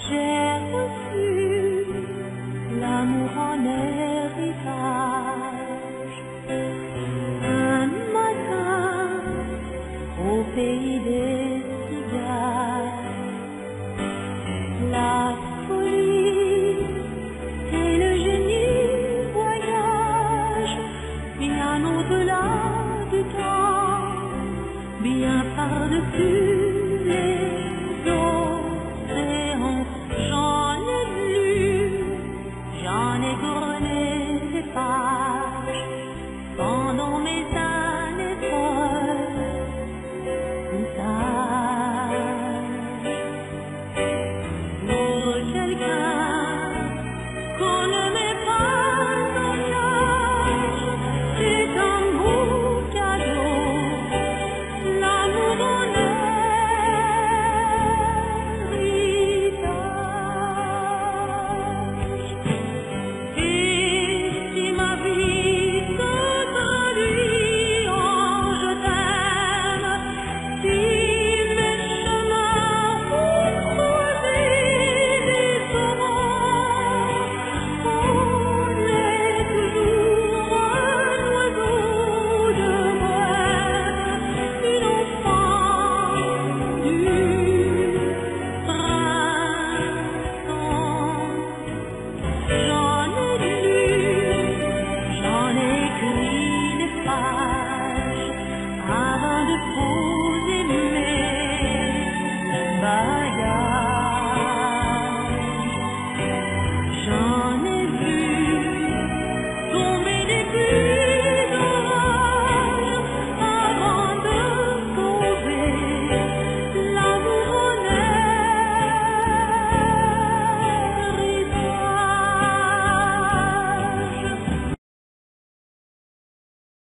J'ai reçu l'amour en héritage. Un matin, au pays des cigares, la folie et le génie voyagent bien au-delà du temps, bien par-dessus